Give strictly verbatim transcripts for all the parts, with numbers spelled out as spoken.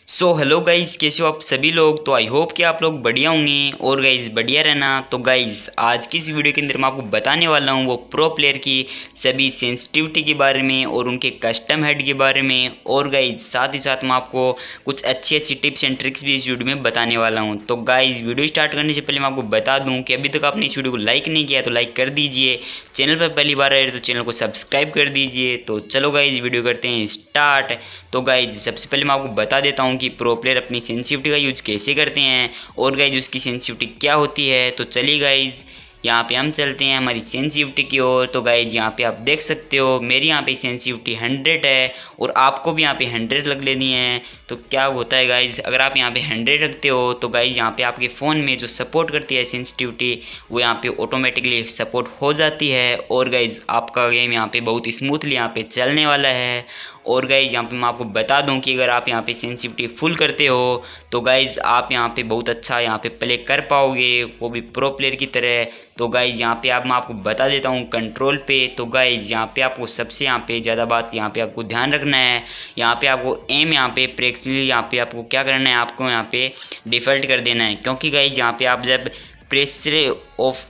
So hello guys, कैसे हो आप सभी लोग। तो आई होप कि आप लोग बढ़िया होंगे और गाइज़ बढ़िया रहना। तो गाइज़ आज की इस वीडियो के अंदर मैं आपको बताने वाला हूँ वो प्रो प्लेयर की सभी सेंसिटिविटी के बारे में और उनके कस्टम हेड के बारे में। और गाइज़ साथ ही साथ मैं आपको कुछ अच्छी अच्छी टिप्स एंड ट्रिक्स भी इस वीडियो में बताने वाला हूँ। तो गाइज़ वीडियो स्टार्ट करने से पहले मैं आपको बता दूँ कि अभी तक आपने इस वीडियो को लाइक नहीं किया तो लाइक कर दीजिए, चैनल पर पहली बार आए तो चैनल को सब्सक्राइब कर दीजिए। तो चलो गाइज़ वीडियो करते हैं स्टार्ट। तो गाइज़ सबसे पहले मैं आपको बता देता हूँ कि प्रो प्लेयर अपनी सेंसिटिविटी का यूज कैसे करते हैं और गाइज उसकी सेंसिटिविटी क्या होती है। तो चलिए गाइज यहाँ पे हम चलते हैं हमारी सेंसिटिविटी की ओर। तो गाइज यहाँ पे आप देख सकते हो मेरी यहाँ पे सेंसिटिविटी हंड्रेड है और आपको भी यहाँ पे हंड्रेड रख लेनी है। तो क्या होता है गाइज, अगर आप यहाँ पे हंड्रेड रखते हो तो गाइज यहाँ पे आपके फ़ोन में जो सपोर्ट करती है सेंसिटिविटी वो यहाँ पे ऑटोमेटिकली सपोर्ट हो जाती है और गाइज आपका गेम यहाँ पे बहुत स्मूथली यहाँ पे चलने वाला है। और गाइज यहाँ पे मैं आपको बता दूं कि अगर आप यहाँ पे सेंसिटिविटी फुल करते हो तो गाइज आप यहाँ पे बहुत अच्छा यहाँ पे प्ले कर पाओगे, वो भी प्रो प्लेयर की तरह। तो गाइज यहाँ पे आप मैं आपको बता देता हूँ कंट्रोल पे। तो गाइज यहाँ पे आपको सबसे यहाँ पे ज़्यादा बात यहाँ पे आपको ध्यान रखना है, यहाँ पे आपको एम यहाँ पे प्रेक्सली यहाँ पे आपको क्या करना है, आपको यहाँ पे डिफ़ॉल्ट कर देना है। क्योंकि गाइज यहाँ पे आप जब प्रेस ऑफ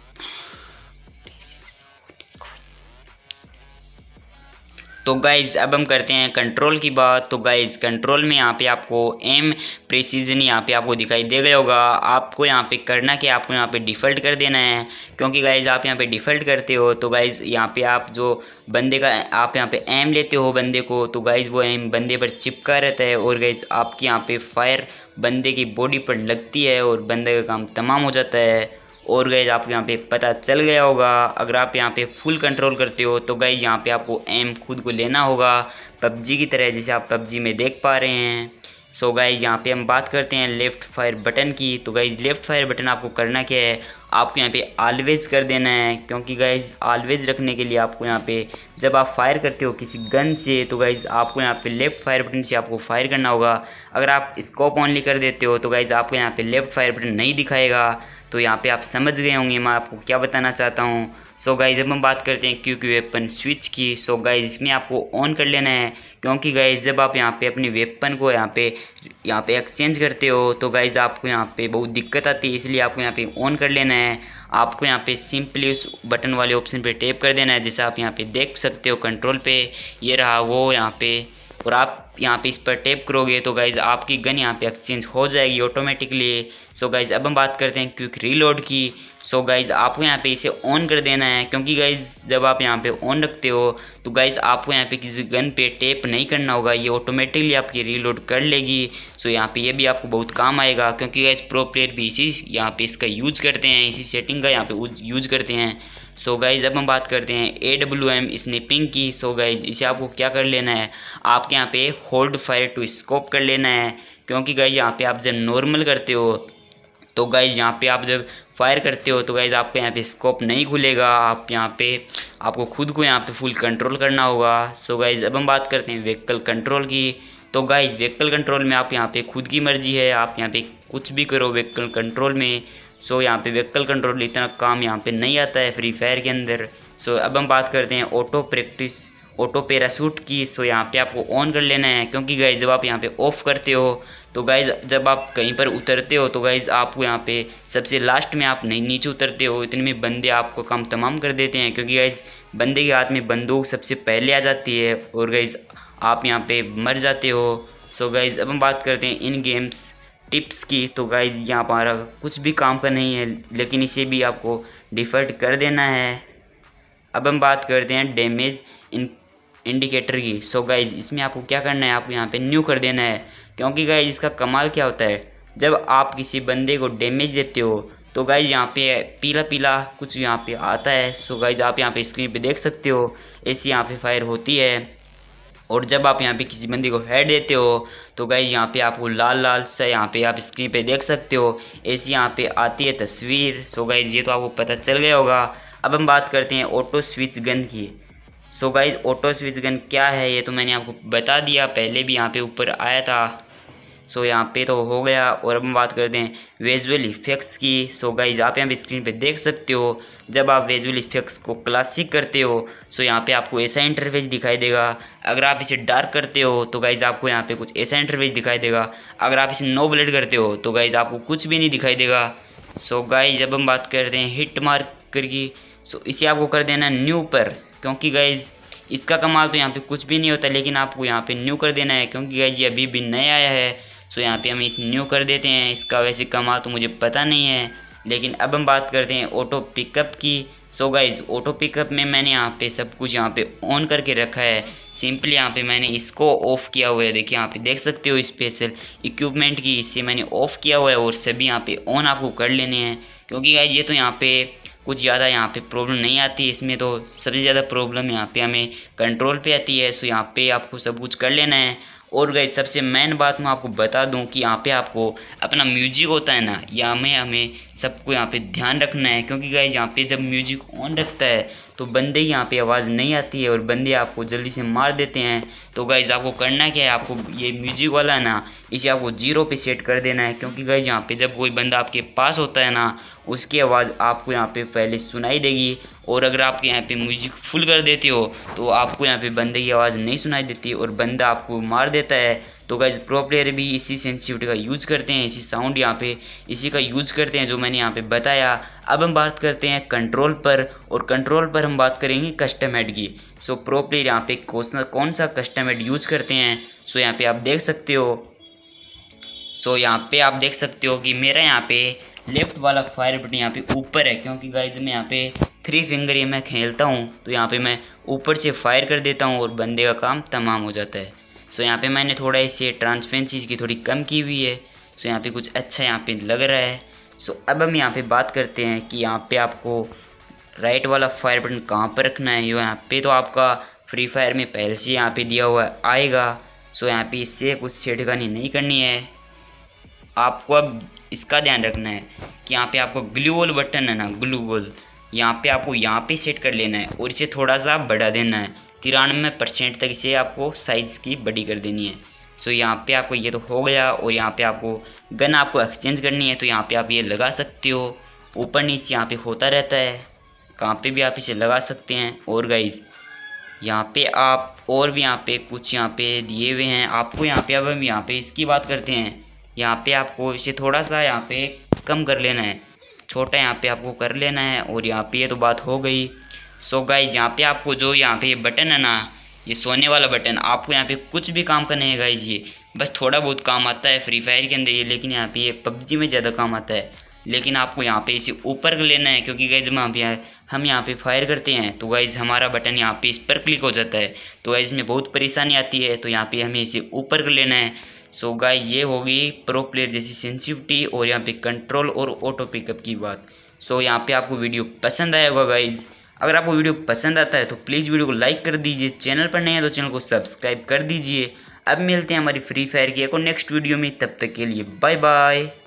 तो गाइज़ अब हम करते हैं कंट्रोल की बात। तो गाइज़ कंट्रोल में यहाँ पे आपको एम प्रिसीजन यहाँ पे आपको दिखाई दे गया होगा। आपको यहाँ पे करना कि आपको यहाँ पे डिफ़ॉल्ट कर देना है। क्योंकि गाइज़ आप यहाँ पे डिफ़ॉल्ट करते हो तो गाइज़ यहाँ पे आप जो बंदे का आप यहाँ पे एम लेते हो बंदे को, तो गाइज़ वो एम बंदे पर चिपका रहता है और गाइज़ आपकी यहाँ पे फायर बंदे की बॉडी पर लगती है और बंदे का काम तमाम हो जाता है। और गाइज आपको यहाँ पे पता चल गया होगा, अगर आप यहाँ पे फुल कंट्रोल करते हो तो गाइज यहाँ पे आपको एम खुद को लेना होगा पबजी की तरह, जैसे आप पबजी में देख पा रहे हैं। सो गाइज यहाँ पे हम बात करते हैं लेफ़्ट फायर बटन की। तो गाइज लेफ़्ट फायर बटन आपको करना क्या है, आपको यहाँ पे ऑलवेज कर देना है। क्योंकि गाइज ऑलवेज रखने के लिए आपको यहाँ पे जब आप फायर करते हो किसी गन से तो गाइज आपको यहाँ पे लेफ़्ट फायर बटन से आपको फायर करना होगा। अगर आप स्कोप ऑनली कर देते हो तो गाइज आपको यहाँ पे लेफ़्ट फायर बटन नहीं दिखाएगा। तो यहाँ पे आप समझ गए होंगे मैं आपको क्या बताना चाहता हूँ। सो गाइज अब हम बात करते हैं क्विक वेपन स्विच की। सो गाइज इसमें आपको ऑन कर लेना है, क्योंकि गाइज जब आप यहाँ पे अपनी वेपन को यहाँ पे यहाँ पे एक्सचेंज करते हो तो गाइज आपको यहाँ पे बहुत दिक्कत आती है, इसलिए आपको यहाँ पे ऑन कर लेना है। आपको यहाँ पे सिंपली उस बटन वाले ऑप्शन पे टैप कर देना है, जैसे आप यहाँ पे देख सकते हो कंट्रोल पे ये रहा वो यहाँ पे, और आप यहाँ पे इस पर टैप करोगे तो गाइज आपकी गन यहाँ पे एक्सचेंज हो जाएगी ऑटोमेटिकली। सो गाइज अब हम बात करते हैं क्विक रीलोड की। सो गाइज आपको यहाँ पे इसे ऑन कर देना है, क्योंकि गाइज जब आप यहाँ पे ऑन रखते हो तो गाइज आपको यहाँ पे किसी गन पे टैप नहीं करना होगा, ये ऑटोमेटिकली आपकी रीलोड कर लेगी। सो यहाँ पे ये भी आपको बहुत काम आएगा, क्योंकि गाइज प्रो प्लेयर भी इसी यहाँ पे इसका यूज करते हैं, इसी सेटिंग का यहाँ पे यूज करते हैं। सो गाइज अब हम बात करते हैं ए डब्ल्यू एम स्नैपिंग की। सो गाइज इसे आपको क्या कर लेना है, आपके यहाँ पे होल्ड फायर टू स्कोप कर लेना है। क्योंकि गाइज यहाँ पे आप जब नॉर्मल करते हो तो गाइज यहाँ पे आप जब फायर करते हो तो गाइज आपको यहाँ पे स्कोप नहीं खुलेगा, आप यहाँ पे आपको खुद को यहाँ पे फुल कंट्रोल करना होगा। सो गाइज अब हम बात करते हैं व्हीकल कंट्रोल की। तो गाइज व्हीकल कंट्रोल में आप यहाँ पे खुद की मर्जी है, आप यहाँ पे कुछ भी करो व्हीकल कंट्रोल में। सो यहाँ पे व्हीकल कंट्रोल इतना काम यहाँ पे नहीं आता है फ्री फायर के अंदर। सो अब हम बात करते हैं ऑटो प्रैक्टिस ऑटो पैराशूट की। सो यहाँ पे आपको ऑन कर लेना है, क्योंकि गाइज जब आप यहाँ पे ऑफ करते हो तो गाइज जब आप कहीं पर उतरते हो तो गाइज आपको यहाँ पे सबसे लास्ट में आप नहीं नीचे उतरते हो, इतने में बंदे आपको काम तमाम कर देते हैं, क्योंकि गाइज बंदे के हाथ में बंदूक सबसे पहले आ जाती है और गाइज आप यहाँ पे मर जाते हो। सो गाइज अब हम बात करते हैं इन गेम्स टिप्स की। तो गाइज यहाँ पर कुछ भी काम का नहीं है, लेकिन इसे भी आपको डिफ़ॉल्ट कर देना है। अब हम बात करते हैं डैमेज इन इंडिकेटर की। सो गाइज इसमें आपको क्या करना है, आपको यहाँ पे न्यू कर देना है। क्योंकि गाइज इसका कमाल क्या होता है, जब आप किसी बंदे को डैमेज देते हो तो गाइज यहाँ पे पीला पीला कुछ यहाँ पे आता है। सो गाइज आप यहाँ पे स्क्रीन पे देख सकते हो ऐसी यहाँ पे फायर होती है। और जब आप यहाँ पे किसी बंदे को हेड देते हो तो गाइज यहाँ पे आपको लाल लाल सा यहाँ पे आप स्क्रीन पे देख सकते हो ऐसी यहाँ पे आती है तस्वीर। सो गाइज ये तो आपको पता चल गया होगा। अब हम बात करते हैं ऑटो स्विच गन की। So guys auto switch gun क्या है ये तो मैंने आपको बता दिया, पहले भी यहाँ पे ऊपर आया था। सो यहाँ पे तो हो गया। और अब हम बात करते हैं विजुअल इफेक्ट्स की। सो गाइज आप यहाँ पे स्क्रीन पे देख सकते हो, जब आप विजुअल इफेक्ट्स को क्लासिक करते हो सो यहाँ पे आपको ऐसा इंटरफेस दिखाई देगा। अगर आप इसे डार्क करते हो तो गाइज आपको यहाँ पे कुछ ऐसा इंटरफेस दिखाई देगा। अगर आप इसे नो ब्लेड करते हो तो गाइज आपको कुछ भी नहीं दिखाई देगा। सो गाइज जब हम बात करते हैं हिट मार्कर की, सो इसे आपको कर देना न्यू पर, क्योंकि गाइज इसका कमाल तो यहाँ पे कुछ भी नहीं होता, लेकिन आपको यहाँ पे न्यू कर देना है क्योंकि गाइज ये अभी भी नया आया है। सो यहाँ पे हम इसे न्यू कर देते हैं। इसका वैसे कमाल तो मुझे पता नहीं है, लेकिन अब हम बात करते हैं ऑटो पिकअप की। सो गाइज ऑटो पिकअप में मैंने यहाँ पे सब कुछ यहाँ पे ऑन करके रखा है। सिंपली यहाँ पे मैंने इसको ऑफ़ किया हुआ है। देखिए यहाँ पे देख सकते हो स्पेशल इक्विपमेंट की, इससे मैंने ऑफ़ किया हुआ है और सभी यहाँ पे ऑन आपको कर लेने हैं, क्योंकि गाइज ये तो यहाँ पे कुछ ज़्यादा यहाँ पे प्रॉब्लम नहीं आती। इसमें तो सबसे ज़्यादा प्रॉब्लम यहाँ पे हमें कंट्रोल पे आती है। सो यहाँ पे आपको सब कुछ कर लेना है। और गाइज सबसे मेन बात मैं आपको बता दूं कि यहाँ पे आपको अपना म्यूजिक होता है ना, यहाँ में हमें सबको यहाँ पे ध्यान रखना है, क्योंकि गाइज यहाँ पे जब म्यूजिक ऑन रखता है तो बंदे यहाँ पे आवाज़ नहीं आती है और बंदे आपको जल्दी से मार देते हैं। तो गाइज आपको करना क्या है, आपको ये म्यूजिक वाला है ना, इसे आपको जीरो पे सेट कर देना है, क्योंकि गाइज यहाँ पे जब कोई बंदा आपके पास होता है ना, उसकी आवाज़ आपको यहाँ पे पहले सुनाई देगी। और अगर आप यहाँ पे म्यूजिक फुल कर देते हो तो आपको यहाँ पे बंदे की आवाज़ नहीं सुनाई देती और बंदा आपको मार देता है। तो गाइज प्रो प्लेयर भी इसी सेंसिटिविटी का यूज़ करते हैं, इसी साउंड यहाँ पे इसी का यूज़ करते हैं जो मैंने यहाँ पे बताया। अब हम बात करते हैं कंट्रोल पर, और कंट्रोल पर हम बात करेंगे कस्टम हेड की। सो प्रो प्लेयर यहाँ पे कौन सा कस्टम हेड यूज़ करते हैं, सो यहाँ पे आप देख सकते हो। सो यहाँ पे आप देख सकते हो कि मेरा यहाँ पे लेफ्ट वाला फायर बटन यहाँ पे ऊपर है, क्योंकि गाइज मैं यहाँ पे थ्री फिंगर ये मैं खेलता हूँ तो यहाँ पे मैं ऊपर से फायर कर देता हूँ और बंदे का काम तमाम हो जाता है। सो यहाँ पे मैंने थोड़ा इसे ट्रांसपेरेंसी इसकी थोड़ी कम की हुई है। सो यहाँ पे कुछ अच्छा यहाँ पे लग रहा है। सो अब हम यहाँ पे बात करते हैं कि यहाँ पे आपको राइट वाला फायर बटन कहाँ पर रखना है। यहाँ पे तो आपका फ्री फायर में पहले से यहाँ पे दिया हुआ आएगा। सो यहाँ पे इससे कुछ छेड़खानी नहीं करनी है। आपको अब इसका ध्यान रखना है कि यहाँ पे आपको ग्लू वॉल बटन है ना, ग्लू वॉल यहाँ पे आपको यहाँ पे सेट कर लेना है और इसे थोड़ा सा बढ़ा देना है, तिरानवे परसेंट तक इसे आपको साइज़ की बड़ी कर देनी है। सो यहाँ पे आपको ये तो हो गया। और यहाँ पे आपको गन आपको एक्सचेंज करनी है तो यहाँ पे आप ये लगा सकते हो, ऊपर नीचे यहाँ पे होता रहता है, कहाँ पे भी आप इसे लगा सकते हैं। और गाइज यहाँ पे आप और भी यहाँ पे कुछ यहाँ पे दिए हुए हैं आपको। यहाँ पे अब हम यहाँ पे इसकी बात करते हैं। यहाँ पे आपको इसे थोड़ा सा यहाँ पे कम कर लेना है, छोटा यहाँ पे आपको कर लेना है। और यहाँ पे ये तो बात हो गई। सो गाइज यहाँ पे आपको जो यहाँ पे ये बटन है ना, ये सोने वाला बटन, आपको यहाँ पे कुछ भी काम का नहीं है गाइज, ये बस थोड़ा बहुत काम आता है फ्री फायर के अंदर ये, लेकिन यहाँ पे ये पबजी में ज़्यादा काम आता है। लेकिन आपको यहाँ पे इसे ऊपर कर लेना है, क्योंकि गाइज हम यहाँ पे हम यहाँ पे फायर करते हैं तो गाइज हमारा बटन यहाँ पे इस पर क्लिक हो जाता है, तो गाइज में बहुत परेशानी आती है। तो यहाँ पे हमें इसे ऊपर कर लेना है। सो गाइज ये होगी प्रो प्लेयर जैसी सेंसिटिविटी और यहाँ पे कंट्रोल और ऑटो पिकअप की बात। सो यहाँ पे आपको वीडियो पसंद आया होगा गाइज। अगर आपको वीडियो पसंद आता है तो प्लीज़ वीडियो को लाइक कर दीजिए, चैनल पर नए हैं तो चैनल को सब्सक्राइब कर दीजिए। अब मिलते हैं हमारी फ्री फायर की एक और नेक्स्ट वीडियो में, तब तक के लिए बाय बाय।